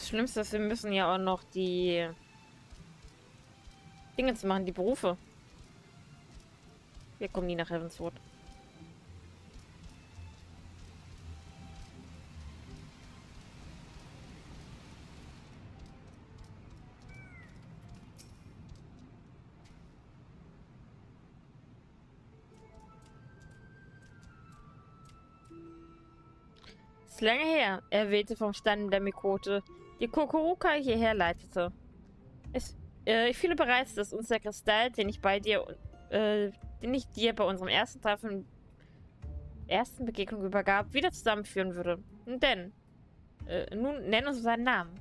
Das Schlimmste ist, wir müssen ja auch noch die Dinge zu machen, die Berufe. Wir kommen nie nach Heavenswood. Ist lange her, erwähnte vom Stand der Mikote, die Kokoruka hierher leitete. Ich fühle bereits, dass uns der Kristall, den ich dir bei unserem ersten Treffen, ersten Begegnung übergab, wieder zusammenführen würde. Denn, nun nenn uns seinen Namen.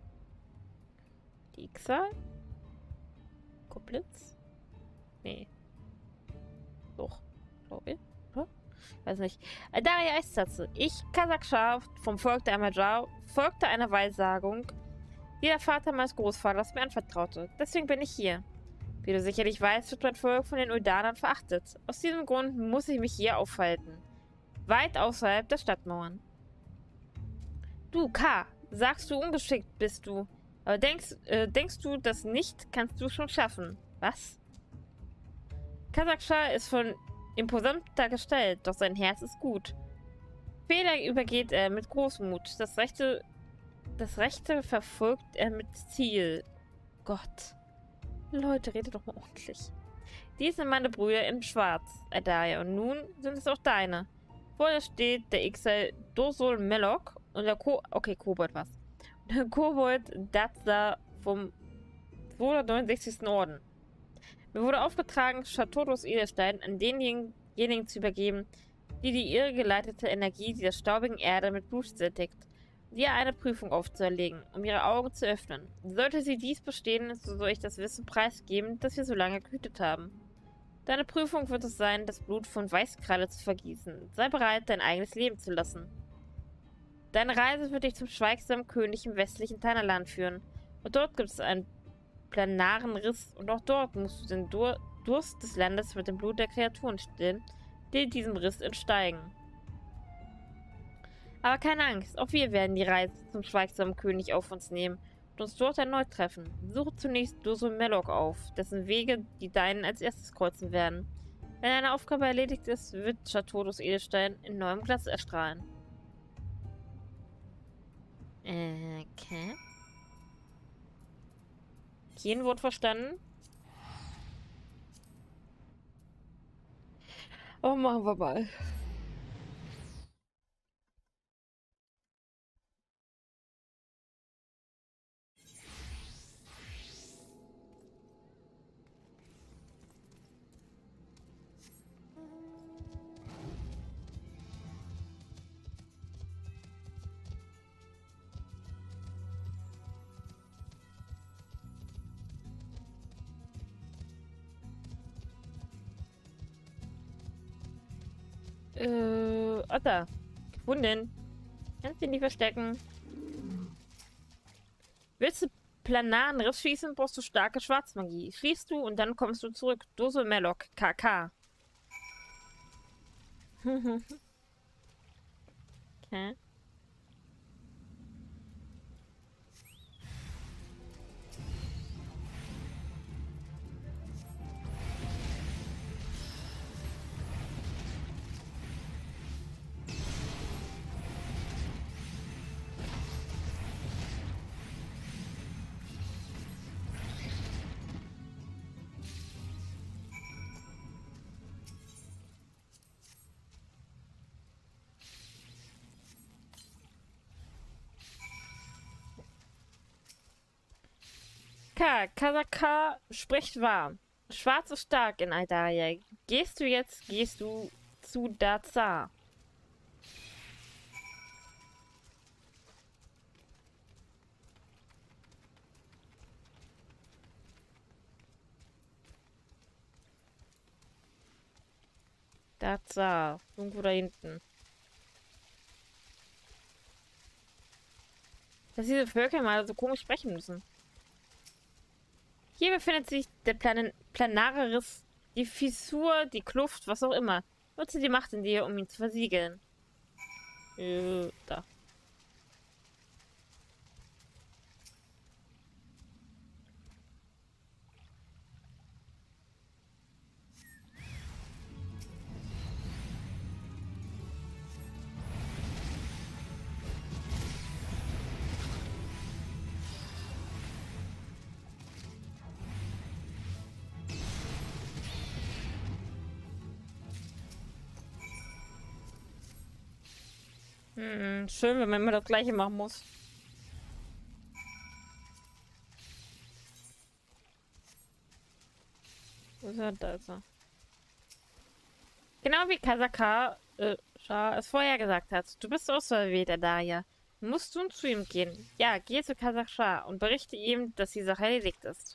Ixal? Koblitz? Nee. Doch, glaube ich. Weiß nicht. Daria Eiszatze. Ich, Kasakschar, vom Volk der Amajau, folgte einer Weissagung, die der Vater meines Großvaters mir anvertraute. Deswegen bin ich hier. Wie du sicherlich weißt, wird mein Volk von den Uldanern verachtet. Aus diesem Grund muss ich mich hier aufhalten. Weit außerhalb der Stadtmauern. Du, K., sagst du, ungeschickt bist du. Aber denkst du das nicht, kannst du schon schaffen. Was? Kasakschar ist von imposanter Gestalt, doch sein Herz ist gut. Fehler übergeht er mit Großmut. Das Rechte verfolgt er mit Ziel. Gott. Leute, redet doch mal ordentlich. Dies sind meine Brüder in Schwarz, Adaria, und nun sind es auch deine. Vor dir steht der Ixal Dosul Melok und der Kobold was. Und der Kobold Datsa vom 269. Orden. Mir wurde aufgetragen, Chateaudos Edelstein an denjenigen zu übergeben, die irrgeleitete Energie dieser staubigen Erde mit Blut sättigt, und ihr eine Prüfung aufzuerlegen, um ihre Augen zu öffnen. Sollte sie dies bestehen, so soll ich das Wissen preisgeben, das wir so lange gehütet haben. Deine Prüfung wird es sein, das Blut von Weißkralle zu vergießen. Sei bereit, dein eigenes Leben zu lassen. Deine Reise wird dich zum schweigsamen König im westlichen Tanaland führen, und dort gibt es einen planaren Riss, und auch dort musst du den Durst des Landes mit dem Blut der Kreaturen stillen, die diesem Riss entsteigen. Aber keine Angst, auch wir werden die Reise zum schweigsamen König auf uns nehmen und uns dort erneut treffen. Suche zunächst Dosul Melok auf, dessen Wege die deinen als erstes kreuzen werden. Wenn deine Aufgabe erledigt ist, wird Chateaudos Edelstein in neuem Glanz erstrahlen. Okay. Kein Wort verstanden. Oh, machen wir mal. Da. Gefunden. Kannst du ihn nicht verstecken? Willst du planaren Riss schießen, brauchst du starke Schwarzmagie. Schließt du und dann kommst du zurück. Dosul Melok, KK. Okay. Kasaka spricht wahr. Schwarz ist stark in Aldaria. Gehst du zu Daza. Daza. Irgendwo da hinten. Dass diese Völker mal so komisch sprechen müssen. Hier befindet sich der planare Riss, die Fissur, die Kluft, was auch immer. Nutze die Macht in dir, um ihn zu versiegeln. Da. Schön, wenn man immer das Gleiche machen muss. Wo ist er? Da ist er. Genau wie Kasaka Shah es vorher gesagt hat. Du bist auserwählt, Daria. Musst nun zu ihm gehen. Ja, geh zu Kasaka Shah und berichte ihm, dass die Sache erledigt ist.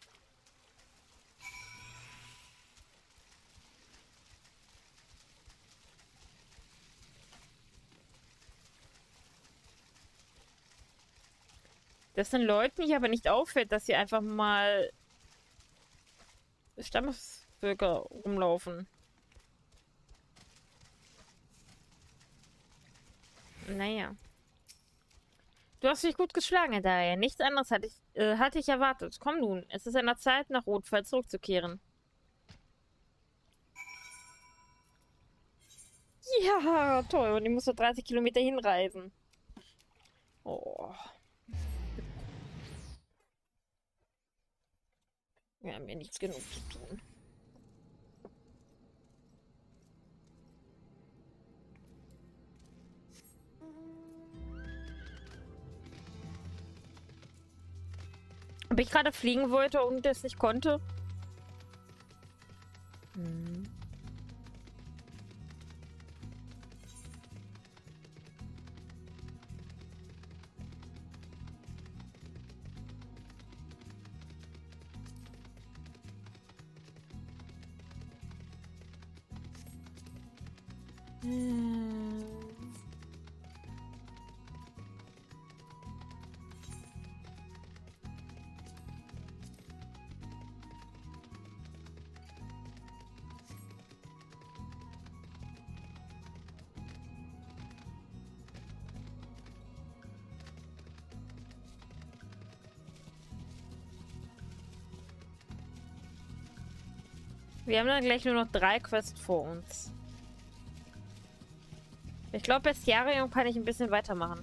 Dass den Leuten hier aber nicht auffällt, dass sie einfach mal Stammesvölker rumlaufen. Naja. Du hast dich gut geschlagen, Daria. Nichts anderes hatte ich erwartet. Komm nun, es ist an der Zeit, nach Rotfall zurückzukehren. Ja, toll. Und ich muss so 30 Kilometer hinreisen. Oh. Wir haben ja nichts genug zu tun. Ob ich gerade fliegen wollte und es nicht konnte? Hm. Wir haben dann gleich nur noch 3 Quests vor uns. Ich glaube, Bestiarium kann ich ein bisschen weitermachen.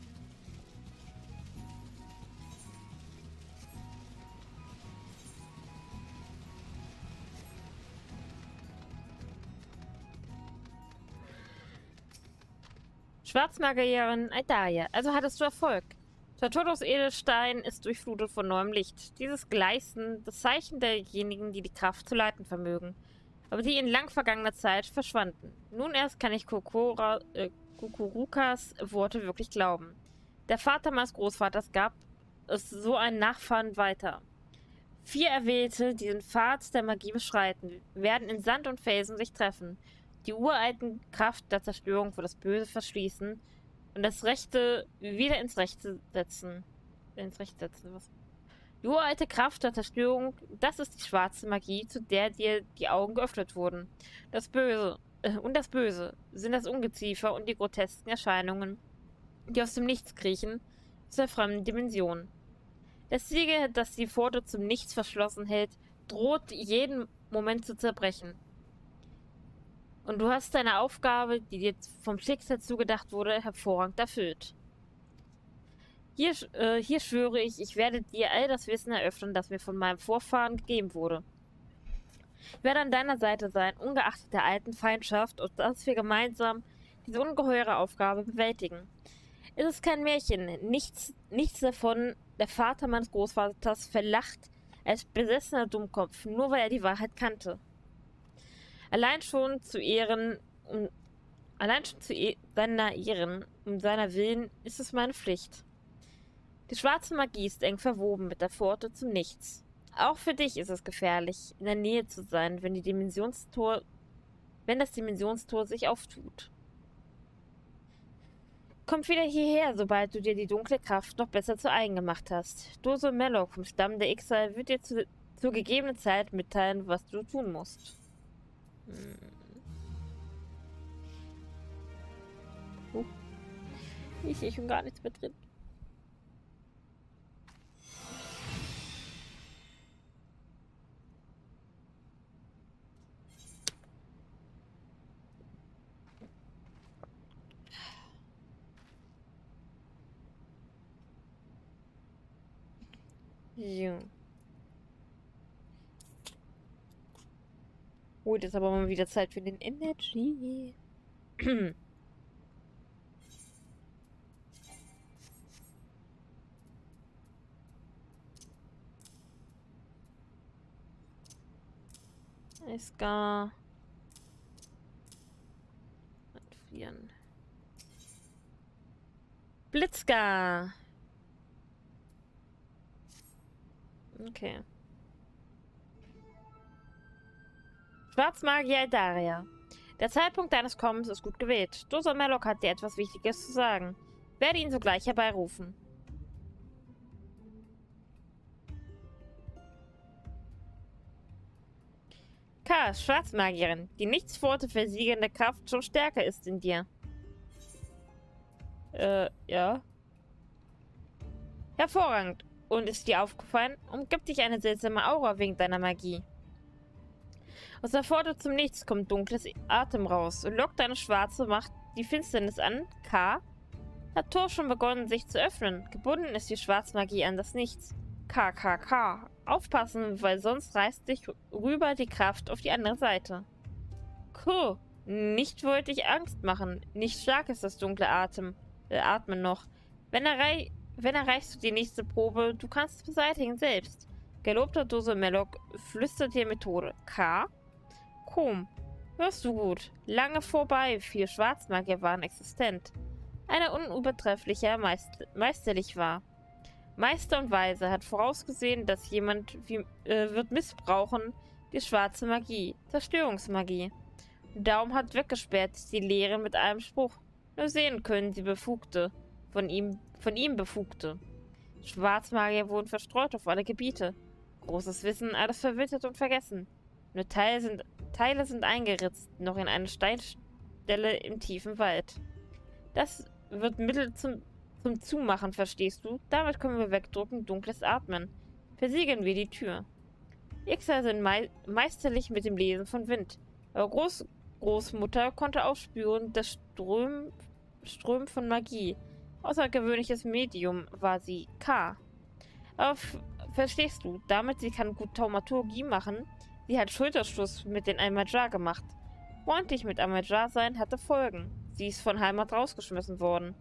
Schwarzmagierin Aldaria. Also hattest du Erfolg. Sartoros Edelstein ist durchflutet von neuem Licht. Dieses Gleißen, das Zeichen derjenigen, die die Kraft zu leiten vermögen, aber die in lang vergangener Zeit verschwanden. Nun erst kann ich Kukurukas Worte wirklich glauben. Der Vater meines Großvaters gab es so einen Nachfahren weiter. 4 Erwählte, die den Pfad der Magie beschreiten, werden in Sand und Felsen sich treffen, die uralten Kraft der Zerstörung für das Böse verschließen und das Rechte wieder ins Rechte setzen. Was? Die uralte Kraft der Zerstörung, das ist die schwarze Magie, zu der dir die Augen geöffnet wurden. Das Böse das Böse sind das Ungeziefer und die grotesken Erscheinungen, die aus dem Nichts kriechen, aus der fremden Dimension. Das Siegel, das die Pforte zum Nichts verschlossen hält, droht jeden Moment zu zerbrechen. Und du hast deine Aufgabe, die dir vom Schicksal zugedacht wurde, hervorragend erfüllt. Hier schwöre ich, ich werde dir all das Wissen eröffnen, das mir von meinem Vorfahren gegeben wurde. Ich werde an deiner Seite sein, ungeachtet der alten Feindschaft, und dass wir gemeinsam diese ungeheure Aufgabe bewältigen. Es ist kein Märchen, nichts davon. Der Vater meines Großvaters verlacht als besessener Dummkopf, nur weil er die Wahrheit kannte. Allein schon zu seiner Ehren, um seiner Willen, ist es meine Pflicht. Die schwarze Magie ist eng verwoben mit der Pforte zum Nichts. Auch für dich ist es gefährlich, in der Nähe zu sein, wenn das Dimensionstor sich auftut. Komm wieder hierher, sobald du dir die dunkle Kraft noch besser zu eigen gemacht hast. Doso Melloc vom Stamm der Ixal wird dir zur gegebenen Zeit mitteilen, was du tun musst. Ich sehe schon gar nichts mehr drin. So. Jetzt ist aber mal wieder Zeit für den Energy. Iska. Entfrieren. Blitzka. Okay. Schwarzmagier Eldaria. Der Zeitpunkt deines Kommens ist gut gewählt. Dosa Merlock hat dir etwas Wichtiges zu sagen. Werde ihn sogleich herbeirufen. K, Schwarzmagierin. Die Nichtsworte versiegende Kraft schon stärker ist in dir. Ja. Hervorragend. Und ist dir aufgefallen, umgibt dich eine seltsame Aura wegen deiner Magie. Aus der Pforte zum Nichts kommt dunkles Atem raus und lockt eine schwarze Macht die Finsternis an. K. Hat Tor schon begonnen, sich zu öffnen. Gebunden ist die Schwarzmagie an das Nichts. K. Aufpassen, weil sonst reißt dich rüber die Kraft auf die andere Seite. Q. Nicht wollte ich Angst machen. Nicht stark ist das dunkle Atmen noch. Wenn erreichst du die nächste Probe, du kannst es beseitigen selbst. Gelobter Dosa Merlock flüstert dir Methode. K. Komm, hörst du gut. Lange vorbei, viele Schwarzmagier waren existent. Einer unübertrefflicher meisterlich war. Meister und Weise hat vorausgesehen, dass jemand wird missbrauchen die schwarze Magie, Zerstörungsmagie. Daum hat weggesperrt die Lehren mit einem Spruch. Nur sehen können sie Befugte, von ihm Befugte. Schwarzmagier wurden verstreut auf alle Gebiete. Großes Wissen, alles verwittert und vergessen. Nur Teile sind eingeritzt, noch in eine Steinstelle im tiefen Wald. Das wird Mittel zum Zumachen, verstehst du? Damit können wir wegdrücken, dunkles Atmen. Versiegeln wir die Tür. Ixer sind meisterlich mit dem Lesen von Wind. Aber Großmutter konnte aufspüren, das Strömen von Magie. Außergewöhnliches Medium war sie. K. Aber verstehst du, damit sie kann gut Taumaturgie machen. Sie hat Schulterschluss mit den Al-Majar gemacht. Freundlich mit Al-Majar sein hatte Folgen. Sie ist von Heimat rausgeschmissen worden.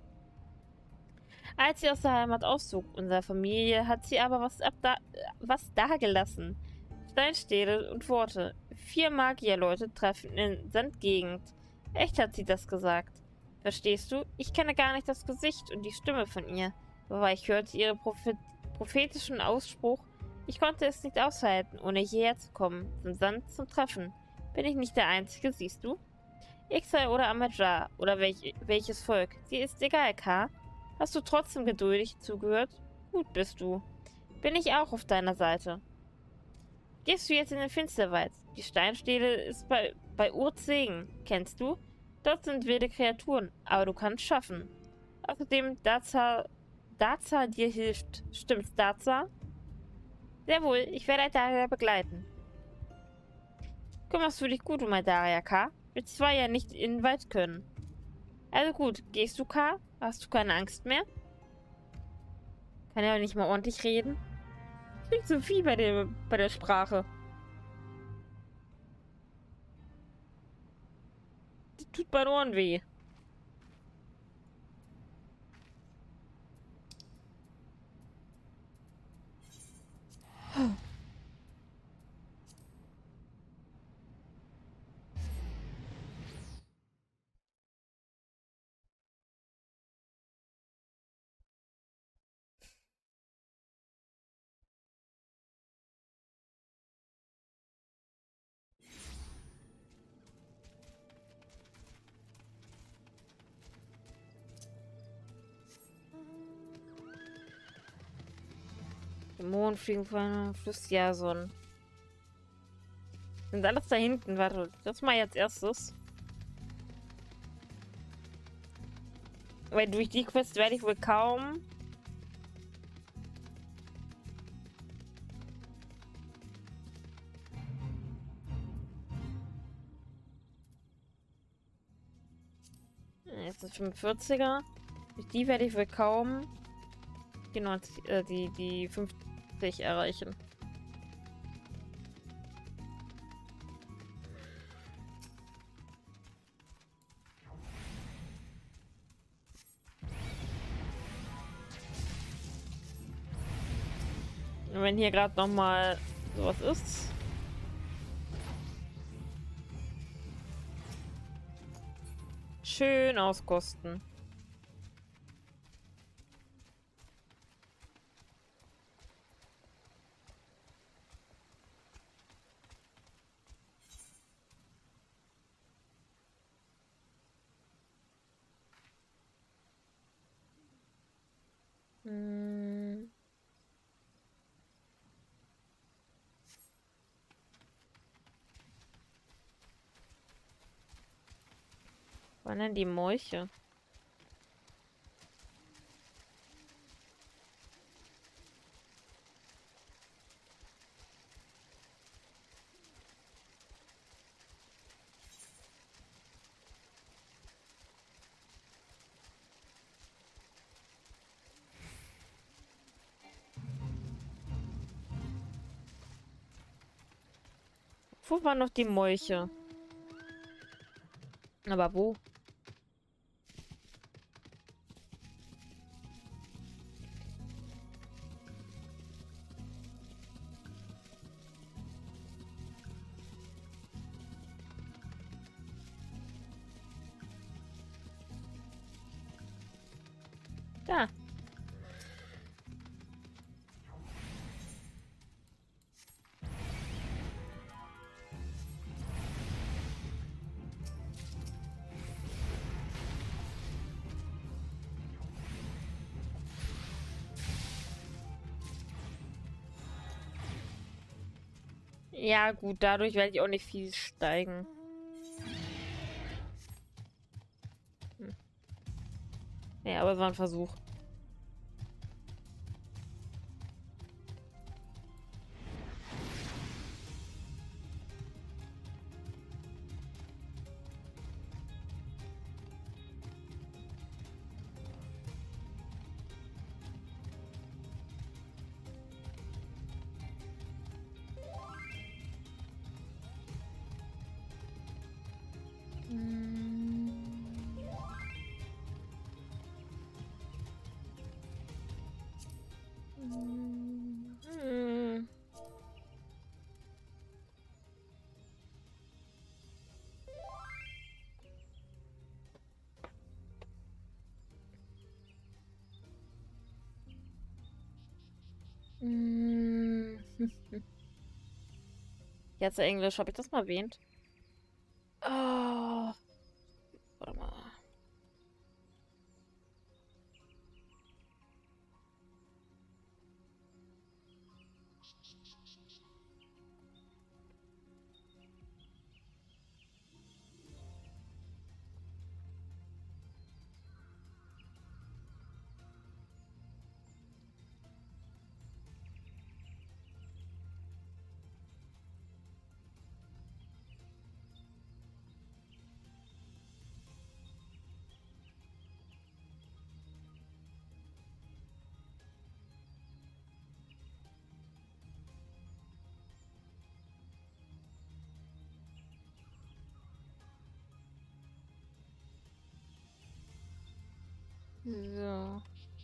Als sie aus der Heimat auszog, unsere Familie, hat sie aber was dagelassen. Steinstähle und Worte. 4 Magierleute treffen in Sandgegend. Echt hat sie das gesagt. Verstehst du? Ich kenne gar nicht das Gesicht und die Stimme von ihr. Aber ich hörte ihren prophetischen Ausspruch. Ich konnte es nicht aushalten, ohne hierher zu kommen, zum Sand zum Treffen. Bin ich nicht der Einzige, siehst du? Ixal oder Al-Majar oder welches Volk. Dir ist egal, K. Hast du trotzdem geduldig zugehört? Gut bist du. Bin ich auch auf deiner Seite. Gehst du jetzt in den Finsterwald? Die Steinstele ist bei Urzegen. Kennst du? Dort sind wilde Kreaturen, aber du kannst schaffen. Außerdem Daza dir hilft. Stimmt's, Daza? Sehr wohl, ich werde Eldaria begleiten. Kümmerst du dich gut um Eldaria, K? Wir 2 ja nicht in den Wald können. Also gut, gehst du, K? Hast du keine Angst mehr? Kann ja auch nicht mal ordentlich reden. Klingt so viel bei der Sprache. Das tut bei den Ohren weh. Dämonen fliegen von Fluss Jason. Sind alles da hinten. Warte, das mal als erstes. Weil durch die Quest werde ich wohl kaum... Jetzt ist 45er. Durch die werde ich wohl kaum die 90, die 50 erreichen. Und wenn hier gerade noch mal sowas ist. Schön auskosten. Hm. Wann denn die Molche? Wo waren noch die Molche? Aber wo? Da. Ja, gut, dadurch werde ich auch nicht viel steigen. Hm. Ja, aber es war ein Versuch. Hm. Hm. Jetzt Englisch, habe ich das mal erwähnt? Oh, warte mal. So.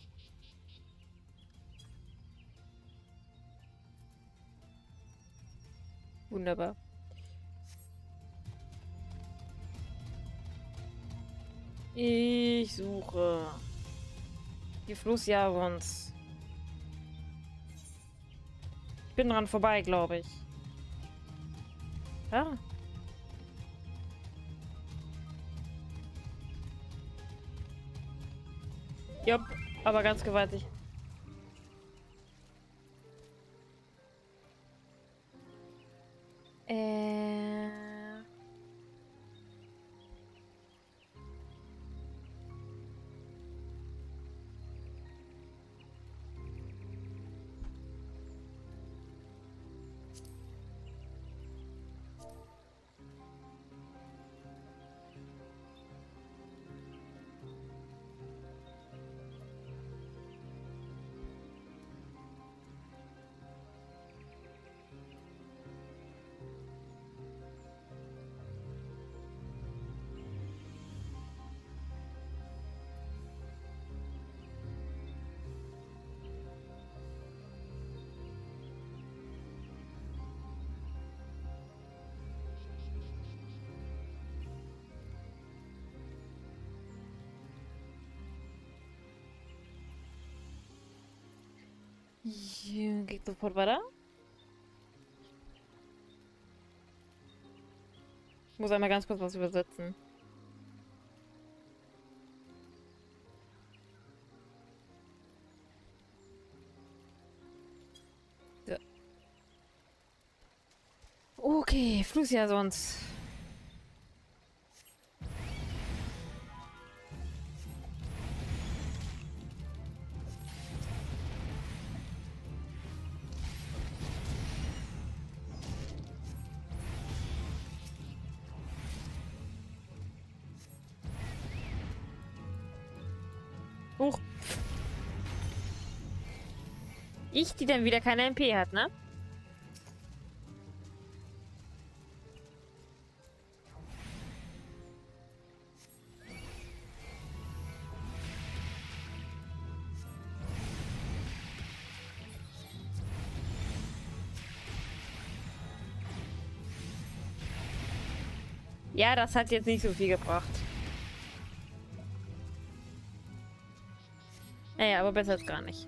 Wunderbar. Ich suche die Flussjavons. Ich bin dran vorbei, glaube ich. Ja. Jupp, aber ganz gewaltig. Äh. Geht sofort weiter. Ich muss einmal ganz kurz was übersetzen. So. Okay, Fluss ja sonst. Huch. Ich, die dann wieder keine MP hat, ne? Ja, das hat jetzt nicht so viel gebracht. Naja, aber besser als gar nicht.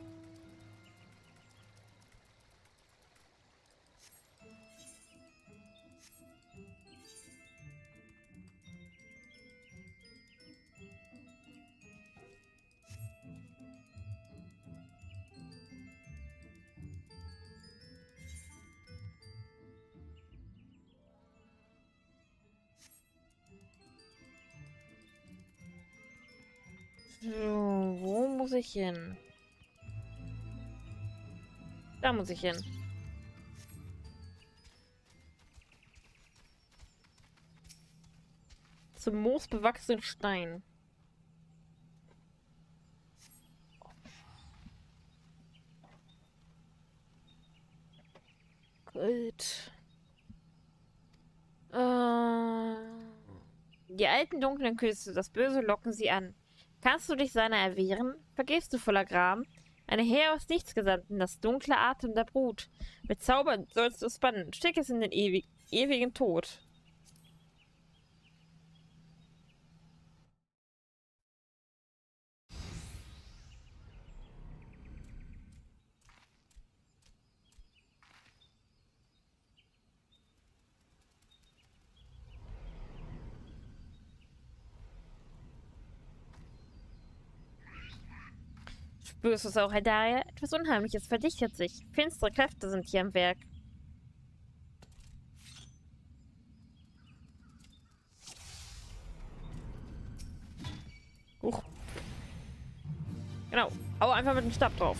So, wo muss ich hin? Da muss ich hin. Zum moosbewachsenen Stein. Gut. Die alten dunklen Küste, das Böse locken sie an. Kannst du dich seiner erwehren? Vergehst du voller Gram? Eine Heer aus Nichtsgesandten, das dunkle Atem der Brut. Mit Zaubern sollst du es bannen, steck es in den ewigen Tod. Spürst du es auch, Herr Daria? Etwas Unheimliches verdichtet sich. Finstere Kräfte sind hier am Werk. Huch. Genau. Hau einfach mit dem Stab drauf.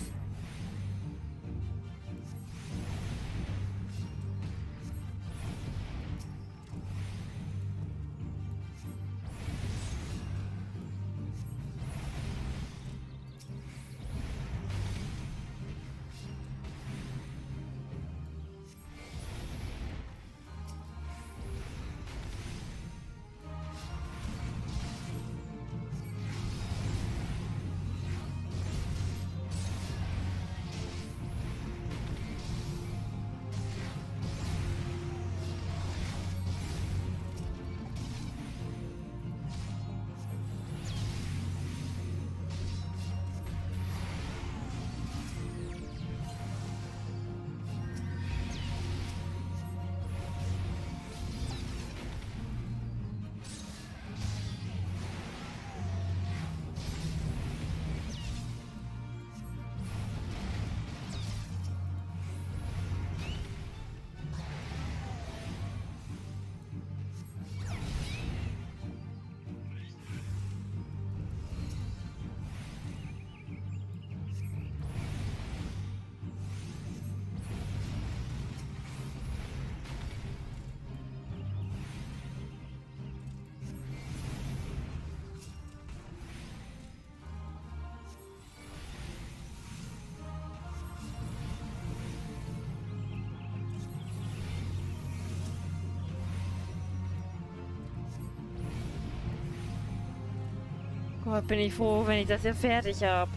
Gott, bin ich froh, wenn ich das hier fertig habe.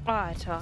Oh, Alter.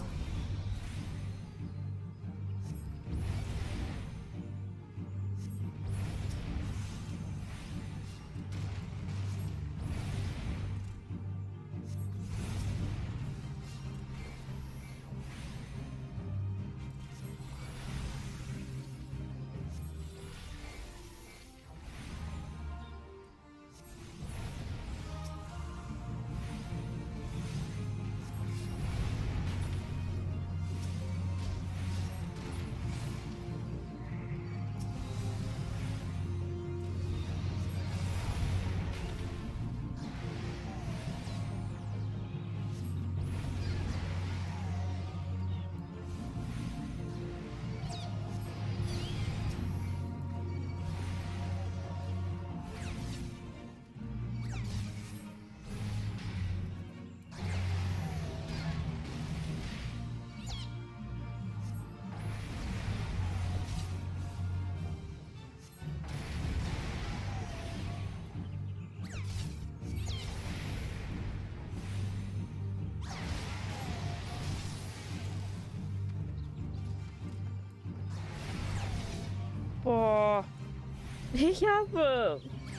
Boah. Ich habe.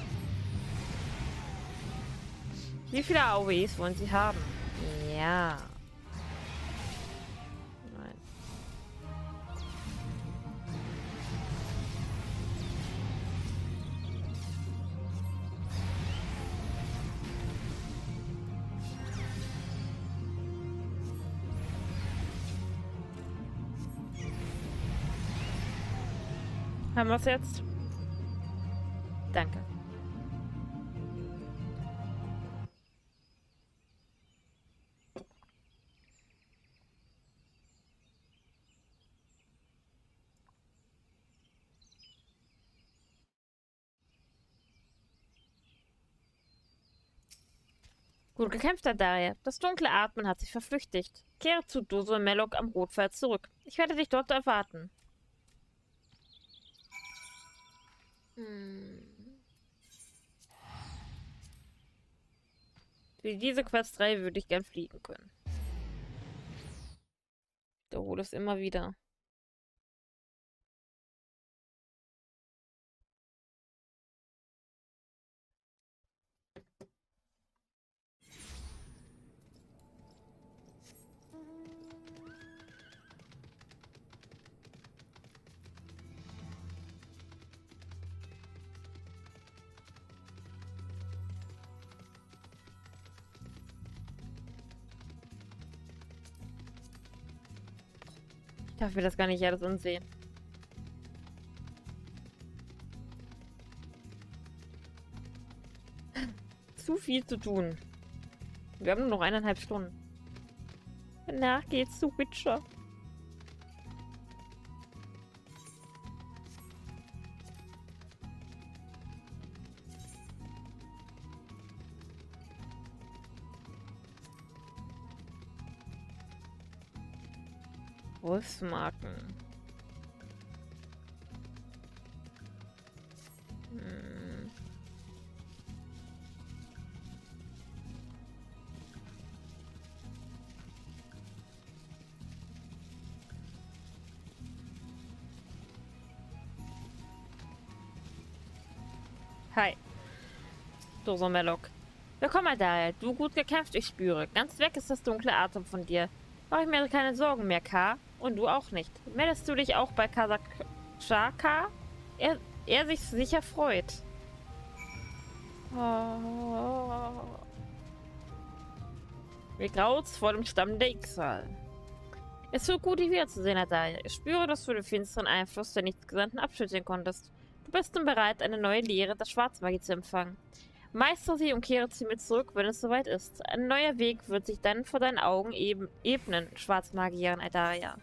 Wie viele AOEs wollen Sie haben? Ja. Nein. Haben wir es jetzt? Danke. Gut gekämpft, Adaria. Das dunkle Atmen hat sich verflüchtigt. Kehre zu Dozo Mellok am Rotpfad zurück. Ich werde dich dort erwarten. Für diese Questreihe würde ich gern fliegen können. Ich wiederhole es immer wieder. Ich darf mir das gar nicht alles ansehen. Zu viel zu tun. Wir haben nur noch 1,5 Stunden. Danach geht's zu Witcher. Wolfsmarken. Hm. Hi. Dozo Mellok. Willkommen, Adaria. Du gut gekämpft, ich spüre. Ganz weg ist das dunkle Atem von dir. Mach ich mir keine Sorgen mehr, K. Und du auch nicht. Meldest du dich auch bei Kasachaka? Er sich sicher freut. Oh. Mir graut's vor dem Stamm der Ixal. Es tut gut, dich wiederzusehen, Adalia. Ich spüre, dass du den finsteren Einfluss der Nichtsgesandten abschütteln konntest. Du bist nun bereit, eine neue Lehre der Schwarzmagie zu empfangen. Meistere sie und kehre zu mir zurück, wenn es soweit ist. Ein neuer Weg wird sich dann vor deinen Augen ebnen, Schwarzmagierin Adaria.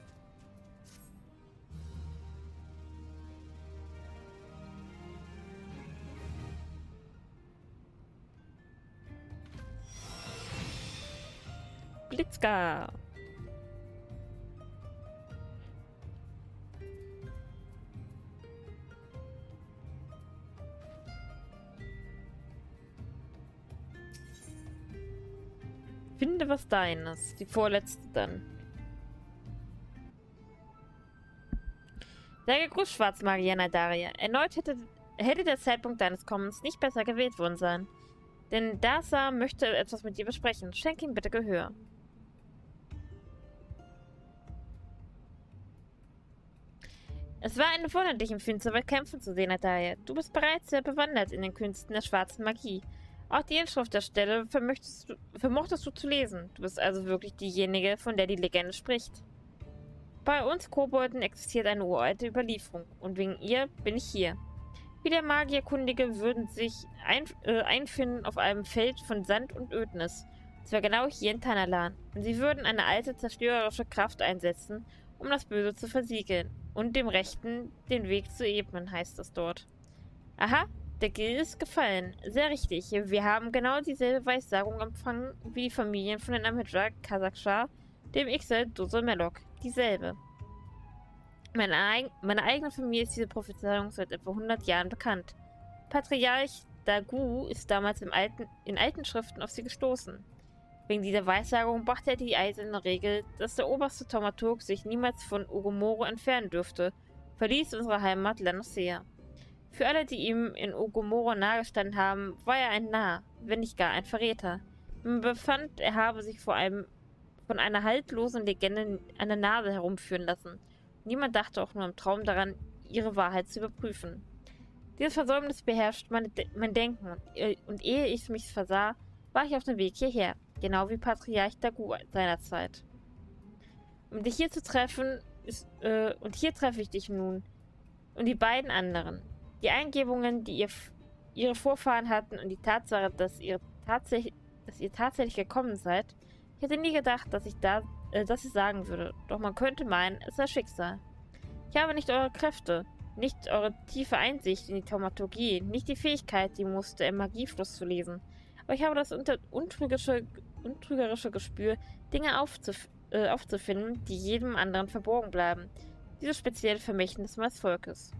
Blitzka. Finde was Deines. Die vorletzte dann. Sehr gegrüßt, Schwarzmagier Nadaria. Erneut hätte der Zeitpunkt deines Kommens nicht besser gewählt worden sein. Denn Dasa möchte etwas mit dir besprechen. Schenk ihm bitte Gehör. Es war ein Wunder, dich im Finsterwald kämpfen zu sehen, Nadaria. Du bist bereits sehr bewandert in den Künsten der schwarzen Magie. Auch die Inschrift der Stelle vermochtest du zu lesen. Du bist also wirklich diejenige, von der die Legende spricht. Bei uns Kobolden existiert eine uralte Überlieferung, und wegen ihr bin ich hier. Viele Magierkundige würden sich einfinden auf einem Feld von Sand und Ödnis. Zwar genau hier in Tanalan. Und sie würden eine alte, zerstörerische Kraft einsetzen, um das Böse zu versiegeln und dem Rechten den Weg zu ebnen, heißt es dort. Aha, der Gil ist gefallen. Sehr richtig. Wir haben genau dieselbe Weissagung empfangen wie die Familien von den Amidja Kasakshar, dem Ixel Dosomelok. Dieselbe. Meine eigene Familie ist diese Prophezeiung seit etwa 100 Jahren bekannt. Patriarch Dagu ist damals in alten Schriften auf sie gestoßen. Wegen dieser Weissagung brachte er die eiserne Regel, dass der oberste Thaumaturg sich niemals von Ogomoro entfernen dürfte, verließ unsere Heimat Lanosea. Für alle, die ihm in Ogomoro nahegestanden haben, war er ein Narr, wenn nicht gar ein Verräter. Man befand, er habe sich von einer haltlosen Legende an der Nase herumführen lassen. Niemand dachte auch nur im Traum daran, ihre Wahrheit zu überprüfen. Dieses Versäumnis beherrscht mein Denken, und ehe ich mich versah, war ich auf dem Weg hierher, genau wie Patriarch Dagu seinerzeit. Um dich hier zu treffen, und hier treffe ich dich nun, und die beiden anderen. Die Eingebungen, die ihre Vorfahren hatten, und die Tatsache, dass ihr tatsächlich gekommen seid. Ich hätte nie gedacht, dass ich sagen würde, doch man könnte meinen, es sei Schicksal. Ich habe nicht eure Kräfte, nicht eure tiefe Einsicht in die Thaumaturgie, nicht die Fähigkeit, die Muster im Magiefluss zu lesen, aber ich habe das untrügerische Gespür, Dinge aufzufinden, die jedem anderen verborgen bleiben. Dieses spezielle Vermächtnis meines Volkes.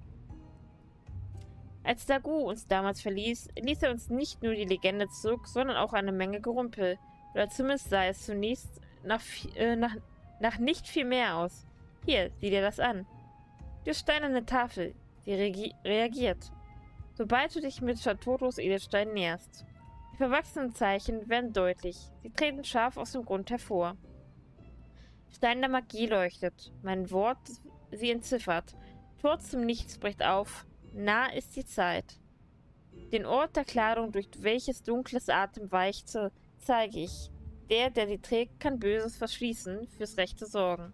Als Dagu uns damals verließ, ließ er uns nicht nur die Legende zurück, sondern auch eine Menge Gerümpel. Oder zumindest sah es zunächst nach nicht viel mehr aus. Hier, sieh dir das an. Die steinerne Tafel, sie reagiert, sobald du dich mit Shatotos Edelstein näherst. Die verwachsenen Zeichen werden deutlich. Sie treten scharf aus dem Grund hervor. Stein der Magie leuchtet. Mein Wort sie entziffert. Tor zum Nichts bricht auf. Nah ist die Zeit. Den Ort der Kleidung, durch welches dunkles Atem weichte, zeige ich. Der sie trägt, kann Böses verschließen, fürs Rechte sorgen.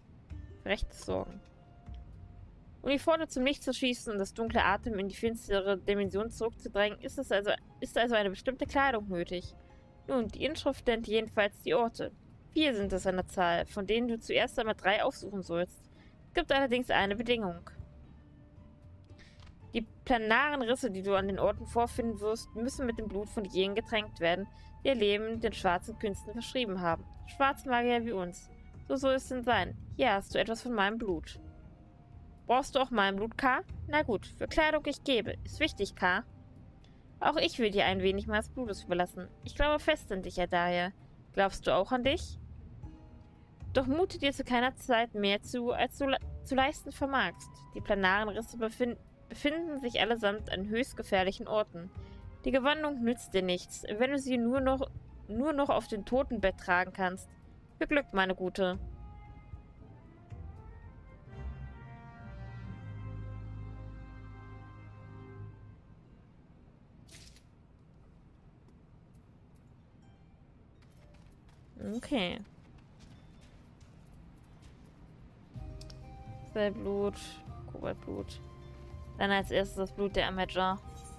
Um die Pforte zum Licht zu schießen und das dunkle Atem in die finstere Dimension zurückzudrängen, ist also eine bestimmte Kleidung nötig. Nun, die Inschrift nennt jedenfalls die Orte. 4 sind es an der Zahl, von denen du zuerst einmal 3 aufsuchen sollst. Es gibt allerdings eine Bedingung. Die planaren Risse, die du an den Orten vorfinden wirst, müssen mit dem Blut von jenen getränkt werden, die ihr Leben den schwarzen Künsten verschrieben haben. Schwarzmagier wie uns. So soll es denn sein. Hier hast du etwas von meinem Blut. Brauchst du auch mein Blut, K? Na gut, für Kleidung ich gebe. Ist wichtig, K. Auch ich will dir ein wenig meines Blutes überlassen. Ich glaube fest an dich, Adaria. Glaubst du auch an dich? Doch mute dir zu keiner Zeit mehr zu, als du zu leisten vermagst. Die planaren Risse befinden sich allesamt an höchst gefährlichen Orten. Die Gewandung nützt dir nichts, wenn du sie nur noch auf dem Totenbett tragen kannst. Viel Glück, meine Gute. Okay. Blut, Kobaltblut. Dann als erstes das Blut der Amidja.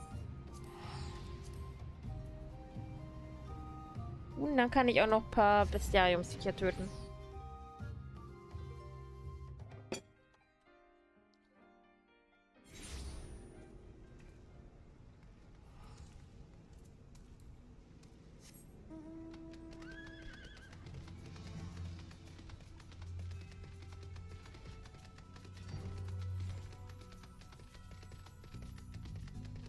Und dann kann ich auch noch ein paar Bestiariumsviecher töten.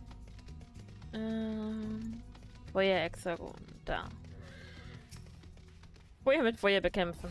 Feuerhexagon, da. Feuer mit Feuer bekämpfen.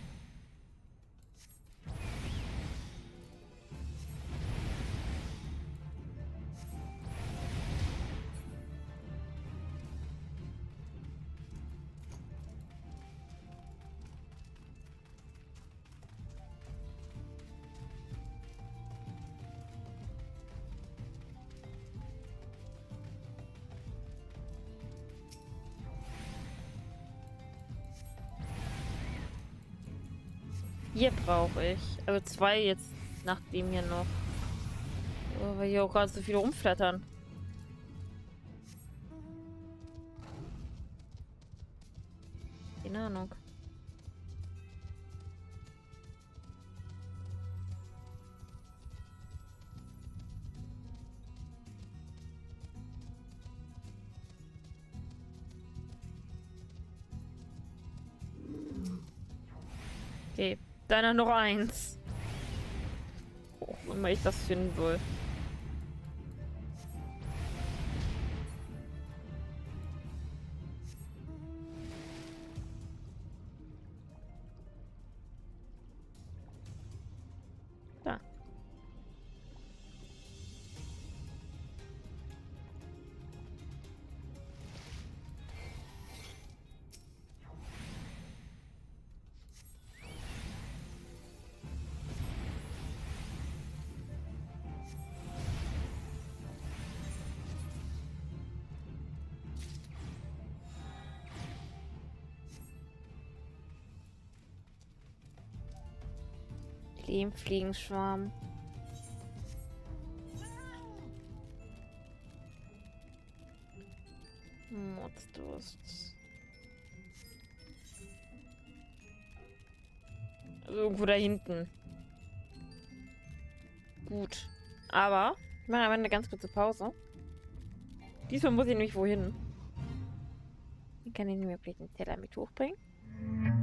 Hier brauche ich. Also 2 jetzt nach dem hier noch. Oh, weil hier auch gerade so viele rumflattern. Keine Ahnung. Okay, dann noch 1. Oh, wie immer ich das finden soll. Da. Lehmfliegenschwarm. Mordsdurst. Also irgendwo da hinten. Gut. Aber ich mache aber eine ganz kurze Pause. Diesmal muss ich nämlich wohin. Hier kann ich mir vielleicht einen Teller mit hochbringen.